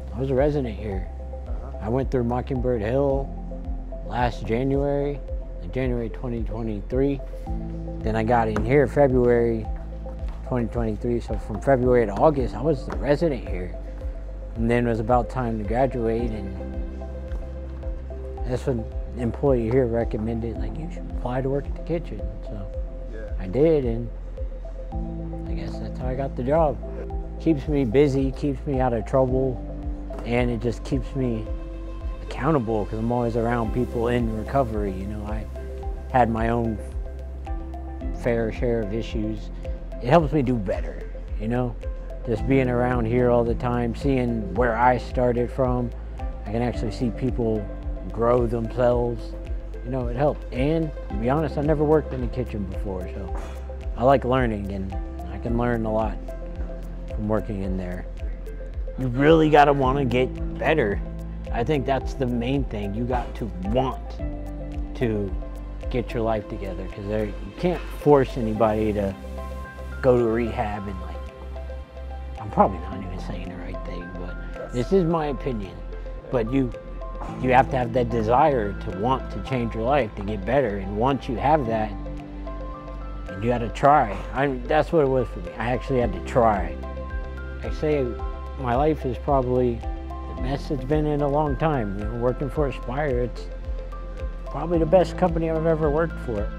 I was a resident here. I went through Mockingbird Hill last January, January 2023. Then I got in here February 2023. So from February to August, I was the resident here. And then it was about time to graduate, and that's when the employee here recommended, like, you should apply to work at the kitchen. So I did, and I guess that's how I got the job. Keeps me busy, keeps me out of trouble, and it just keeps me accountable because I'm always around people in recovery. You know, I had my own fair share of issues. It helps me do better, you know? Just being around here all the time, seeing where I started from, I can actually see people grow themselves. You know, it helps. And to be honest, I never worked in the kitchen before, so I like learning, and I can learn a lot from working in there. You really gotta wanna get better. I think that's the main thing. You got to want to get your life together, because you can't force anybody to go to rehab and, like, I'm probably not even saying the right thing, but this is my opinion. But you have to have that desire to want to change your life, to get better. And once you have that, you got to try. That's what it was for me. I actually had to try. I say my life is probably the best it's been in a long time. You know, working for Aspire, it's probably the best company I've ever worked for.